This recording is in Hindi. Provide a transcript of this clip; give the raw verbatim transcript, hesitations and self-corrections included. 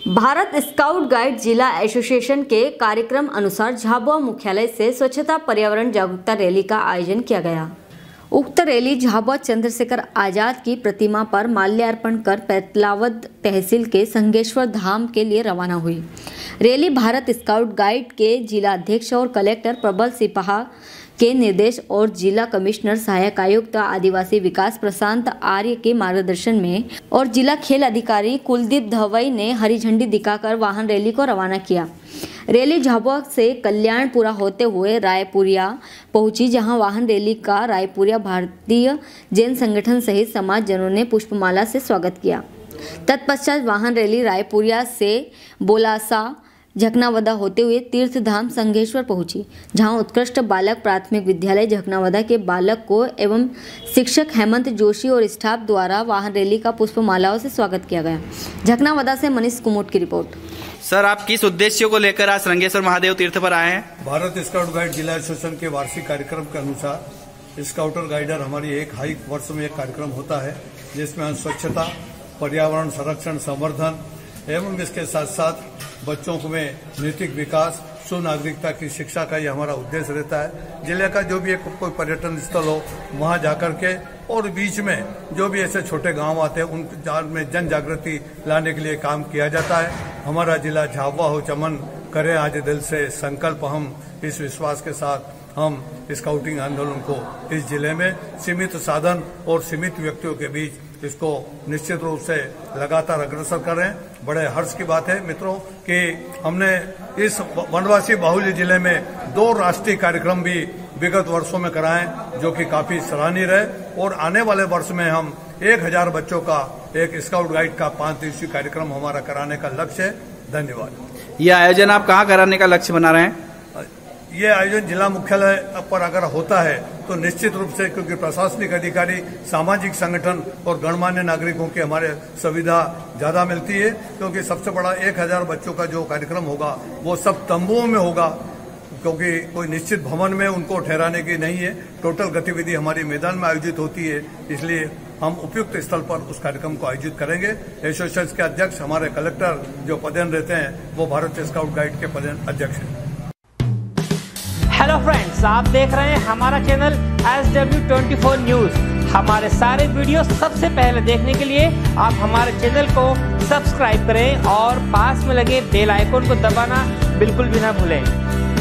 भारत स्काउट गाइड जिला एसोसिएशन के कार्यक्रम अनुसार झाबुआ मुख्यालय से स्वच्छता पर्यावरण जागरूकता रैली का आयोजन किया गया। उक्त रैली झाबुआ चंद्रशेखर आजाद की प्रतिमा पर माल्यार्पण कर पैतलावद तहसील के संगेश्वर धाम के लिए रवाना हुई। रैली भारत स्काउट गाइड के जिला अध्यक्ष और कलेक्टर प्रबल सिपाहा के निर्देश और जिला कमिश्नर सहायक आयुक्त आदिवासी विकास प्रशांत आर्य के मार्गदर्शन में और जिला खेल अधिकारी कुलदीप धवई ने हरी झंडी दिखाकर वाहन रैली को रवाना किया। रैली झाबुआ से कल्याणपुरा होते हुए रायपुरिया पहुंची, जहां वाहन रैली का रायपुरिया भारतीय जैन संगठन सहित समाज जनों ने पुष्पमाला से स्वागत किया। तत्पश्चात वाहन रैली रायपुरिया से बोलासा झकनावदा होते हुए तीर्थधाम संघेश्वर पहुंची, जहां उत्कृष्ट बालक प्राथमिक विद्यालय झकनावदा के बालक को एवं शिक्षक हेमंत जोशी और स्टाफ द्वारा वाहन रैली का पुष्पमालाओं से स्वागत किया गया। झकनावदा से मनीष कुमोट की रिपोर्ट। सर, आप किस उद्देश्य को लेकर आज रंगेश्वर महादेव तीर्थ पर आए हैं? भारत स्काउट गाइड जिला एसोसिएशन के वार्षिक कार्यक्रम के अनुसार स्काउटर गाइडर हमारी एक हाई वर्ष में एक कार्यक्रम होता है, जिसमें हम स्वच्छता, पर्यावरण संरक्षण, संवर्धन एवं इसके साथ साथ बच्चों को में नैतिक विकास, सुनागरिकता की शिक्षा का ये हमारा उद्देश्य रहता है। जिले का जो भी एक कोई पर्यटन स्थल हो वहां जाकर के और बीच में जो भी ऐसे छोटे गांव आते हैं उन में जन जागृति लाने के लिए काम किया जाता है। हमारा जिला झाबुआ हो चमन करें आज दिल से संकल्प, हम इस विश्वास के साथ हम स्काउटिंग आंदोलन को इस जिले में सीमित साधन और सीमित व्यक्तियों के बीच इसको निश्चित रूप से लगातार अग्रसर कर रहे हैं। बड़े हर्ष की बात है मित्रों कि हमने इस वनवासी बाहुल्य जिले में दो राष्ट्रीय कार्यक्रम भी विगत वर्षों में कराए, जो कि काफी सराहनीय रहे और आने वाले वर्ष में हम एक हजार बच्चों का एक स्काउट गाइड का पांच दिवसीय कार्यक्रम हमारा कराने का लक्ष्य है। धन्यवाद। यह आयोजन आप कहाँ कराने का लक्ष्य बना रहे हैं? ये आयोजन जिला मुख्यालय पर अगर होता है तो निश्चित रूप से, क्योंकि प्रशासनिक अधिकारी, सामाजिक संगठन और गणमान्य नागरिकों की हमारे सुविधा ज्यादा मिलती है, क्योंकि सबसे बड़ा एक हजार बच्चों का जो कार्यक्रम होगा वो सब तंबुओं में होगा, क्योंकि कोई निश्चित भवन में उनको ठहराने की नहीं है। टोटल गतिविधि हमारी मैदान में आयोजित होती है, इसलिए हम उपयुक्त स्थल पर उस कार्यक्रम को आयोजित करेंगे। एसोसिएशन के अध्यक्स हमारे कलेक्टर जो पदेन रहते हैं वो भारत स्काउट गाइड के पदेन अध्यक्ष हैं। हेलो फ्रेंड्स, आप देख रहे हैं हमारा channel S W twenty four news. हमारे सारे वीडियो सबसे पहले देखने के लिए आप हमारे चैनल को सब्सक्राइब करें और पास में लगे बेल आइकन को दबाना बिल्कुल भी ना भूलें।